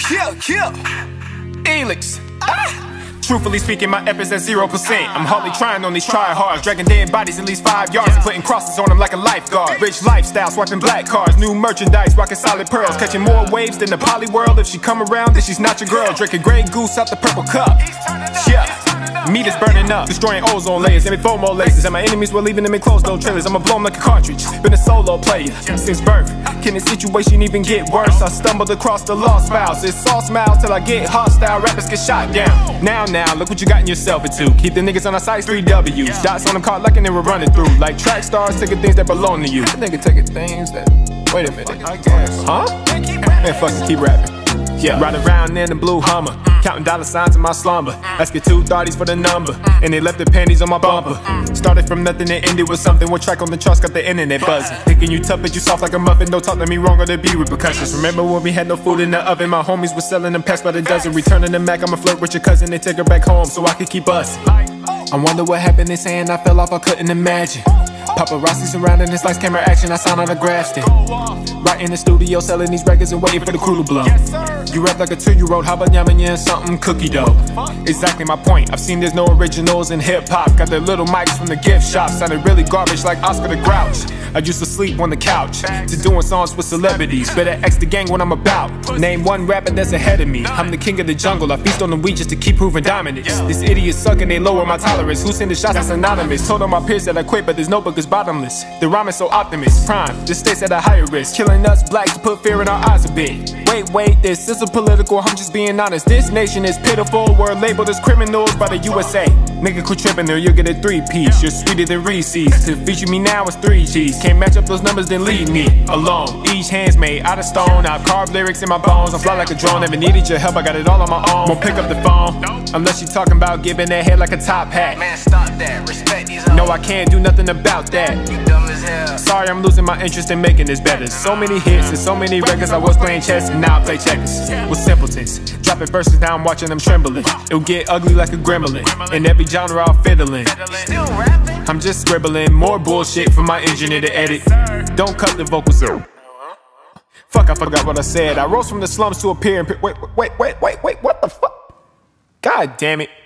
Kill. Elix. Truthfully speaking, my efforts at 0%. I'm hardly trying on these try-hards, dragging dead bodies at least 5 yards and putting crosses on them like a lifeguard. Rich lifestyle, swiping black cards, new merchandise, rocking solid pearls, catching more waves than the poly world. If she come around, then she's not your girl. Drinking Grey Goose out the purple cup. Meat is burning up, destroying ozone layers, and me FOMO laces. And my enemies were leaving them in closed no trailers. I'ma blow them like a cartridge, been a solo player since birth. Can the situation even get worse? I stumbled across the lost files. It's all smiles till I get hostile, rappers get shot down. Now, look what you gotten yourself into. Keep the niggas on our sides, 3 W's. Dots on them caught like and they were running through. Like track stars taking things that belong to you. That nigga taking things that, wait a minute, huh? Man, fuck it, keep rapping. Yeah, riding around in the blue Hummer, counting dollar signs in my slumber. Asking 2 thotties for the number, and they left the panties on my bumper. Started from nothing and ended with something. One track on the charts got the internet buzzing. Thinking you tough but you soft like a muffin. Don't talk to me wrong or there be repercussions. Remember when we had no food in the oven? My homies were selling them packs by the dozen. Returning them back, I'ma flirt with your cousin and take her back home so I could keep bustin'. I wonder what happened, they saying I fell off, I couldn't imagine. Paparazzi surrounding this lights, camera action, I sound autographed it. Right in the studio selling these records and waiting for the crew to blow. You rap like a 2-year-old, how about yamming in something cookie dough? Exactly my point, I've seen there's no originals in hip-hop. Got the little mics from the gift shop, sounded really garbage like Oscar the Grouch. I used to sleep on the couch, to doing songs with celebrities. Better X the gang when I'm about. Name one rapper that's ahead of me. I'm the king of the jungle, I feast on the weed just to keep proving dominance. This idiot suck and they lower my tolerance. Who sending shots that's anonymous? Told all my peers that I quit, but this notebook is bottomless. The rhyme is so optimist, prime, just stays at a higher risk. Killing us blacks to put fear in our eyes a bit. Wait, this isn't political, I'm just being honest. This nation is pitiful, we're labeled as criminals by the USA. Nigga quit tripping or you'll get a 3-piece. You're sweeter than Reese's, to feature me now is 3 G's. Can't match up those numbers, then leave me alone. Each hand's made out of stone, I've carved lyrics in my bones. I fly like a drone, never needed your help, I got it all on my own. Won't pick up the phone, unless you talking about giving that head like a top hat. Man, stop that, respect these No, I can't do nothing about that. You dumb as hell. Sorry, I'm losing my interest in making this better. So many hits and so many records, I was playing chess and now I play checkers with simpletons. Dropping verses, now I'm watching them trembling. It'll get ugly like a gremlin. In every genre I'll fiddle in. Still rapping? I'm just scribbling more bullshit for my engineer to edit. Don't cut the vocals out. Fuck, I forgot what I said. I rose from the slums to appear and wait, what the fuck? God damn it.